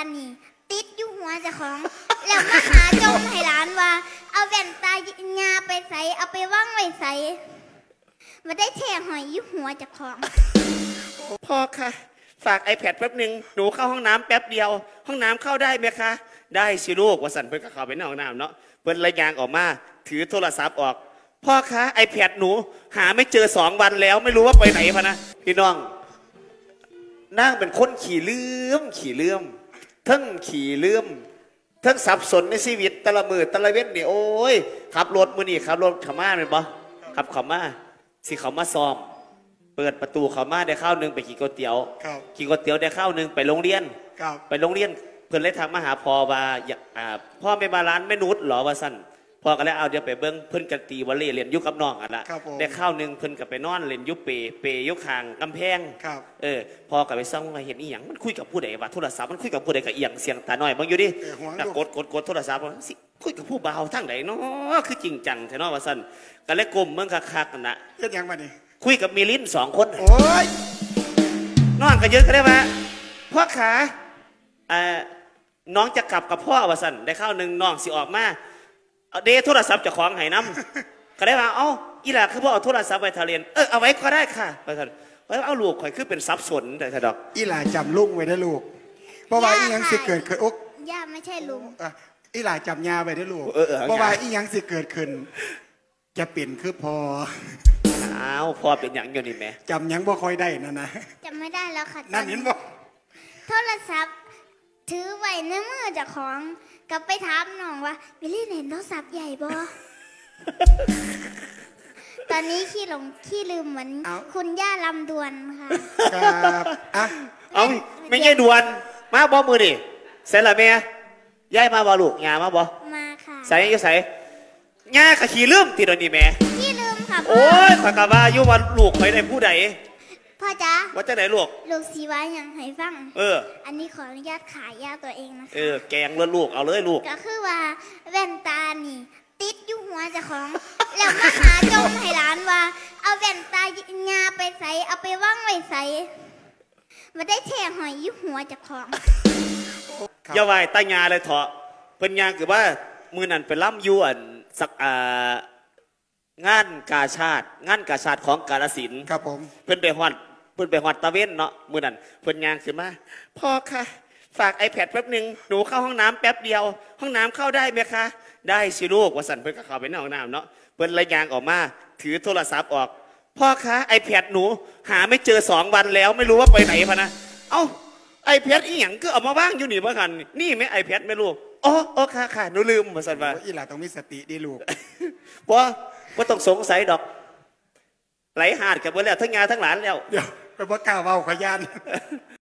นี่ติดอยู่หัวเจ้าของแล้วมาหาจมให้หลานว่าเอาแว่นตายาไปใส่เอาไปว่างไว้ใส่มาได้แท่หอยอยู่หัวเจ้าของพ่อค่ะฝาก iPad แป๊บหนึ่งหนูเข้าห้องน้ำแป๊บเดียวห้องน้ำเข้าได้ไหมคะได้สิลูกวสันเพิ่นก็เข้าไปในห้องน้ำเนาะเพิ่นระยางออกมาถือโทรศัพท์ออกพ่อคะ iPad หนูหาไม่เจอ2 วันแล้วไม่รู้ว่าไปไหนพะนะพี่น้องนั่งเป็นคนขี่เลื่อมทั้งขี่เลื่อมทั้งสับสนในชีวิตตะละมือตะละเว้นนี่โอ้ยขับรถมือนี่ขับรถขม่าเป็นปะขับขม่าสิเขามาซ้อมเปิดประตูเขามาได้ข้าวนึงไปขี่ก๋วยเตี๋ยวขี่ก๋วยเตี๋ยวได้ข้าวนึงไปโรงเรียนไปโรงเรียนเพื่อนเลยทักมาหาพ่อว่าพ่อไม่มาร้านแม่นุชหรอว่าสั้นพ่อก็เลยเอาเดี๋ยวไปเบิ้งเพื่อนกันตีวอลเลย์เรียนยุคกับน้องอ่ะละได้ข้าวนึงเพื่อนกับไปนอนเรียนยุคเปยุคคางกำแพงพ่อกับไปซ่องมาเห็นอีหยังมันคุยกับผู้ใดวะโทรศัพท์มันคุยกับผู้ใดกับเอียงเสียงตาหน่อยบางอยู่ดิกดโทรศัพท์สิคุยกับผู้เบาทั้งไหนเนาะคือจริงจังแท้เนาะว่าสั้นก็เลยกลมเมืองคักๆกันนะเฮ็ดยังมาดิคุยกับมีลิ้น2 คนโอ้ยนอนกันเยอะก็ได้ว่าพ่อขาน้องจะกลับกับพ่อว่าสันได้ข้าวนึงน้องสิออกมาเดโทรศัพท์จะคล้องไห้น้ำก็ได้ว่าเอ้าอีหล่าคือพ่อเอาโทรศัพท์ไปทะเลนเอาไว้ก็ได้ค่ะไปทันเอาลูกข่อยคือเป็นทรัพย์สนแต่ดอกอีหล่าจำลุงไว้ได้ลูกเพราะว่าอีหยังสิเกิดขึ้นย่าไม่ใช่ลุงอีหล่าจำยาไว้ได้ลูกเพราะว่าอีหยังสิเกิดขึ้นจะเปลี่ยนคือพออ้าวพ่อเป็นอย่างอยู่นี่แม่จำยังบ่ค่อยได้นะจำไม่ได้แล้วค่ะนั่นเห็นบ่โทรศัพท์ถือไว้ในมือเจ้าของกับไปถามน้องว่าวิลลี่เห็นโทรศัพท์ใหญ่บ่ ตอนนี้ขี้ลืมเหมือนคุณย่าลำดวนค่ะครับเอาไม่ใช่ดวนมาบ่มือดิเสร็จละแม่ย้ายมาบ่ลูกยามาบ่มาค่ะใส่ยังใส่ย่ากับขี้ลืมติดอันนี้แม่ขี้ลืมค่ะโอ้ยขากาว่าอยู่วันลูกใครได้ผู้ใดพ่อจ๊ะว่าจะไหนลูกสีวายังให้ฟังอันนี้ขออนุญาตขายยาตัวเองนะคะแกงเลือดลูกเอาเลยลูกก็คือว่าแว่นตานี่ติดอยู่หัวเจ้าของแล้วมาหาจมให้หลานว่าเอาแว่นตายาไปใส่เอาไปว่างไว้ใส่มาได้แท่หอยอยู่หัวเจ้าของอย่าไหวตายาเลยเถอะเพิ่นยางคือว่ามือนั่นไปล่ำยวนสักงานกาชาติของกาฬสินธุ์ครับผมเพิ่นไปฮอดตะเว้นเนาะมือนั่นเพิ่นยางขึ้นมาพ่อค่ะฝาก iPad แป๊บหนึ่งหนูเข้าห้องน้ำแป๊บเดียวห้องน้ำเข้าได้ไหมคะได้สิลูกวสันเพิ่นก็เข้าไปในห้องน้ำเนาะเพิ่นระยางออกมาถือโทรศัพท์ออกพ่อคะ iPad หนูหาไม่เจอ2 วันแล้วไม่รู้ว่าไปไหนพะนะเอ้า iPad อีหยังก็เอามาว่างอยู่นี่บ่กันนี่ไหม iPad แม่ลูกอ๋อค่ะหนูลืมวสันว่าอีหล่าต้องมีสติดีลูกว่าต้องสงสัยดอกไหลหาดกับเมื่อแล้วทั้งงานทั้งหลานแล้วเดี๋ยวไปบ่กล้าเว้าขยัน